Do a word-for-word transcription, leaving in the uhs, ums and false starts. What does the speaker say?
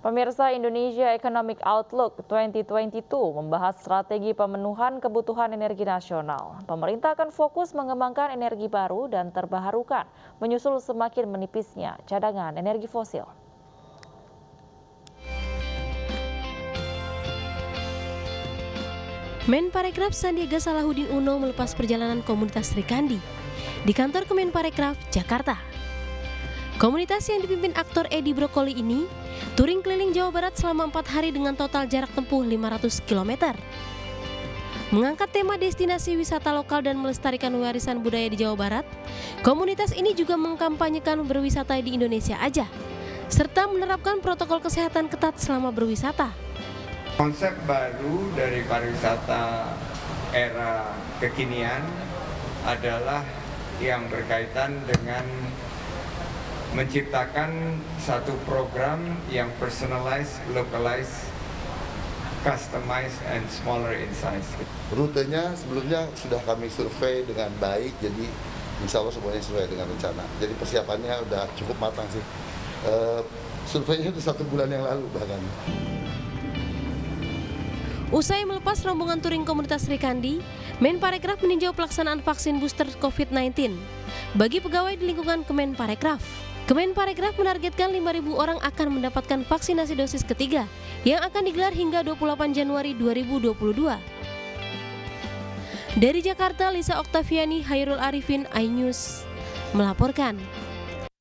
Pemirsa, Indonesia Economic Outlook dua ribu dua puluh dua membahas strategi pemenuhan kebutuhan energi nasional. Pemerintah akan fokus mengembangkan energi baru dan terbarukan, menyusul semakin menipisnya cadangan energi fosil. Menparekraf Sandiaga Salahuddin Uno melepas perjalanan komunitas Srikandi di kantor Kemenparekraf, Jakarta. Komunitas yang dipimpin aktor Edi Brokoli ini touring keliling Jawa Barat selama empat hari dengan total jarak tempuh lima ratus kilometer. Mengangkat tema destinasi wisata lokal dan melestarikan warisan budaya di Jawa Barat, komunitas ini juga mengkampanyekan berwisata di Indonesia aja, serta menerapkan protokol kesehatan ketat selama berwisata. Konsep baru dari pariwisata era kekinian adalah yang berkaitan dengan menciptakan satu program yang personalized, localized, customized, and smaller in size. Rutenya sebelumnya sudah kami survei dengan baik, jadi insya Allah semuanya sesuai dengan rencana. Jadi persiapannya udah cukup matang sih. Uh, surveinya itu satu bulan yang lalu bahkan. Usai melepas rombongan touring komunitas Srikandi, Menparekraf meninjau pelaksanaan vaksin booster COVID sembilan belas bagi pegawai di lingkungan Kemenparekraf. Kemenparekraf menargetkan lima ribu orang akan mendapatkan vaksinasi dosis ketiga yang akan digelar hingga dua puluh delapan Januari dua ribu dua puluh dua. Dari Jakarta, Lisa Oktaviani, Hairul Arifin, iNews melaporkan.